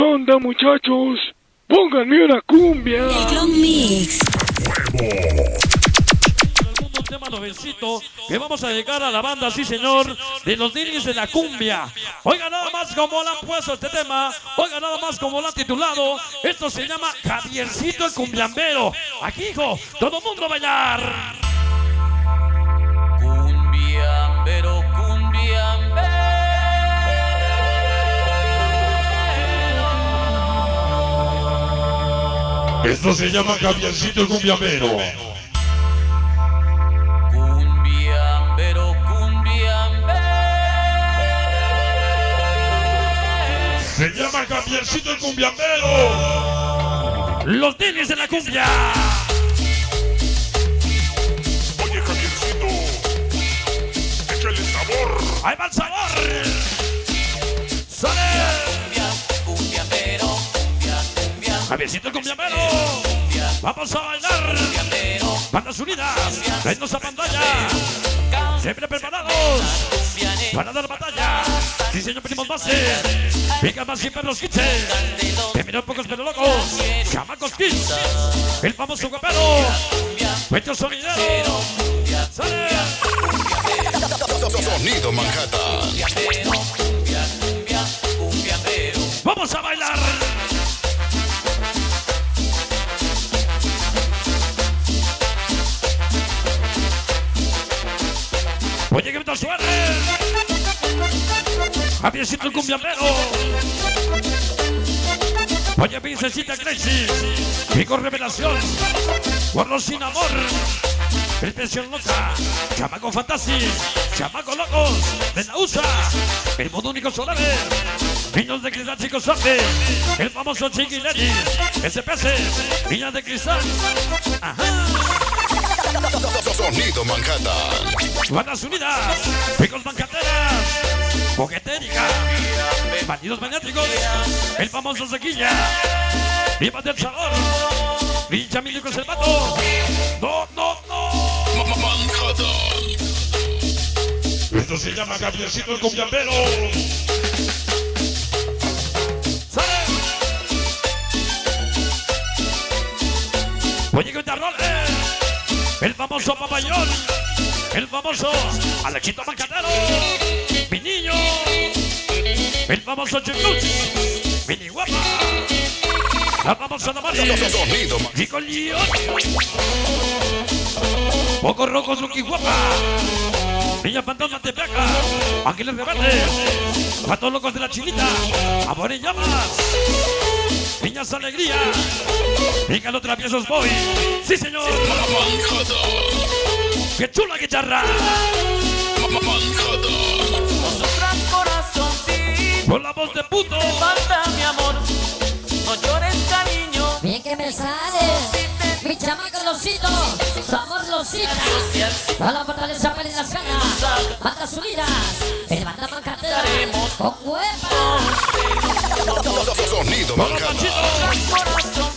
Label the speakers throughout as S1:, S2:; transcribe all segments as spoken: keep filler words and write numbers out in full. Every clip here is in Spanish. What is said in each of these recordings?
S1: onda, muchachos? Pónganme una cumbia.
S2: El Clon Mix.
S3: Un tema nuevecito que vamos a dedicar a la banda, sí señor, de los ninis de la cumbia. Oiga nada más como le han puesto este tema, oiga nada más como lo han titulado. Esto se llama Javiercito el Cumbiambero. Aquí, hijo, todo mundo a bailar.
S4: Cumbiambero, cumbiambero.
S5: Esto se llama Javiercito el Cumbiambero.
S4: Cumbiambero, cumbiambero.
S5: Se llama Javiercito el Cumbiambero.
S3: Los ninis de la cumbia.
S5: Oye, Javiercito, échale sabor.
S3: ¡Ahí va el sabor! ¡Sale!
S4: Cumbiambero, cumbia, cumbia.
S3: Javiercito el Cumbiambero. Vamos a bailar. Bandas unidas. Vennos a pantalla. Siempre preparados para dar batalla. Sí, señor, venimos base. Venga más siempre los kitchen. Terminó pocos pero locos. Chamacos Kids. El famoso guapero. Puesto sonidero. ¡Sale!
S6: Sonido Manhattan.
S3: ¡Vamos a bailar! Oye, que me suene. Javiercito el Cumbiambero. Oye, Princesita Crazy. Pico Revelación. Guardo sin amor. Expresión loca. Chamaco Fantasy. Chamaco locos. De la U S A. El mundo único solar. Niños de cristal, chicos suerte. El famoso Chiquileri. S P S. Niñas de cristal. Ajá.
S6: Sonido Manhattan.
S3: Bandas unidas, picos bancateras, Coquetérica, bandidos maniáticos, el famoso Sequilla, Viva del Sabor, Vincha Milico es el vato. No, no, no.
S6: Manhattan.
S5: Esto se llama Javiercito el Cumbiambero.
S3: ¡Sale! Oye, que te arrolle. El famoso Papayón. El famoso Alexito Mancatero. Mi niño. El famoso Chicluz. Mini guapa. La famosa Namaria.
S6: Sonido
S3: Chico León. Pocos rojos, Lucky guapa. Niña fantasma de placa. Ángeles rebeldes. Patos locos de la chinita. Amor en llamas. Niñas alegría. Venga los traviesos boy. Sí señor. ¡Qué chula guitarra!
S4: Nosotras corazoncito.
S3: Con la voz de puto.
S4: Te falta mi amor. No llores, cariño.
S2: Bien que me sale. Mi chamaco losito. Somos lositas. A la fortaleza para las ganas. Bandas unidas. El banda mancatera. Con hueva.
S6: Sonido
S3: Con los
S6: Manhattan.
S3: machitos.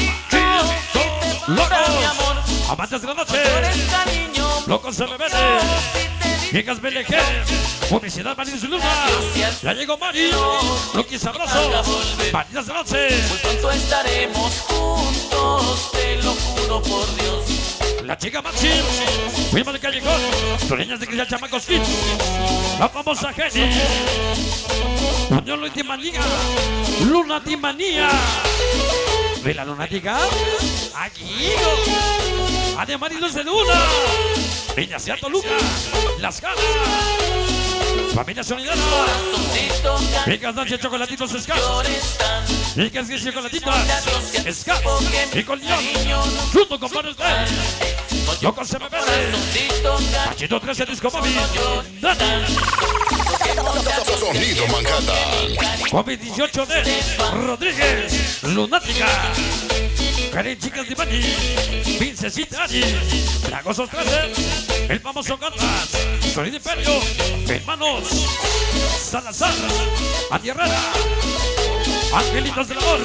S3: Locos. Amantes de la noche. Locos se rebelen. Llegas B L G. Publicidad María y su luna. Ya llegó Mari. Lucky sabroso. Bandidas de noche.
S4: Muy pronto estaremos juntos, te lo juro por Dios.
S3: La chica Maxi. Wilma de Callejón. Toreñas de Cristal Chamacos Kids. La famosa Jenny. Unión Lutimanía. Lunatimanía. ¿Ve la lunática? Aquí. Además, Luz de Luna. Niña Sea Toluca. Las Ganas. Familia Sonidera. Ricas noches, chocolatitos escasos. Ricas diez chocolatitos escasos. Y con León. Junto con Manos de Locos se me vende. Machito trece Disco Móvil. Dana.
S6: Sonido Manhattan.
S3: COVID dieciocho de Rodríguez. Lunática. Karen Chicas de Bani. Princesita Ani. Dragosos trece. El famoso Gatras. Sonido Imperio. Hermanos. Salazar. Andy Herrera. Angelitos del Amor.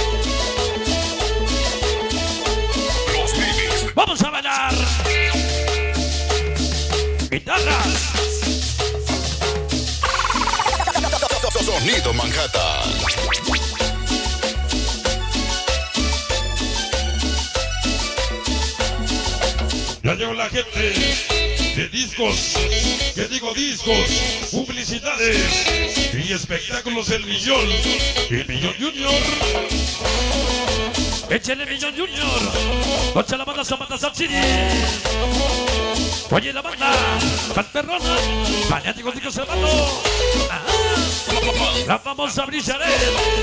S6: Los Mimis.
S3: Vamos a bailar. Guitarras.
S6: Sonido Manhattan.
S5: llegó la gente de discos, que digo discos, publicidades y espectáculos El Millón, El Millón Junior.
S3: Échale Millón Junior. Noche la banda Zapata Salchini. Oye la banda Panterrona, fanáticos de Conservando. La famosa Bricharet,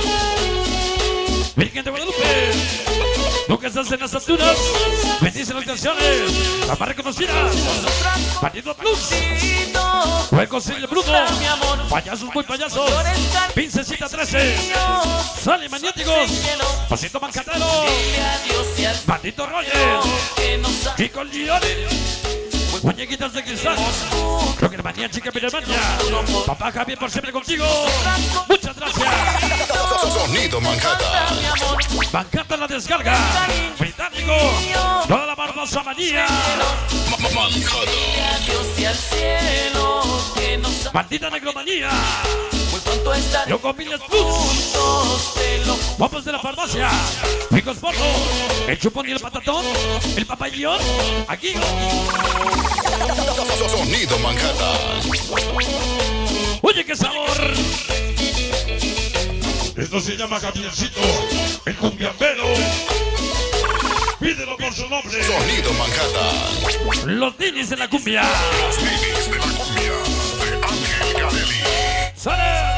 S3: Virgen de Guadalupe. Nunca estás en las alturas. Bendice las canciones, las más reconocidas. Partido Plus, Juegos el Bruno, Payasos muy payasos, Pincecita trece, Sale Maniáticos, Pasito Mancatero, Bandito Roger, Chico Leone, Muñequitas de Cristal, Rocker Manía, Chica Piremania, Papá Javier por siempre contigo. Muchas gracias.
S6: Sonido Manhattan.
S3: Manhattan la descarga. Británico, toda la barbosa manía.
S6: Manhattan.
S3: Maldita negromanía. Loco Miles Plus. Vamos de la farmacia. Ricos Porro. El chupón y el patatón. El papayón. Aquí.
S6: Sonido Manhattan.
S3: Oye, qué sabor.
S5: Esto se llama Javiercito, el cumbiambero. Pídelo por su nombre.
S6: Sonido Manhattan.
S3: Los ninis de la cumbia.
S6: Los Ninis de la cumbia de Ángel Garelli.
S3: ¡Sale!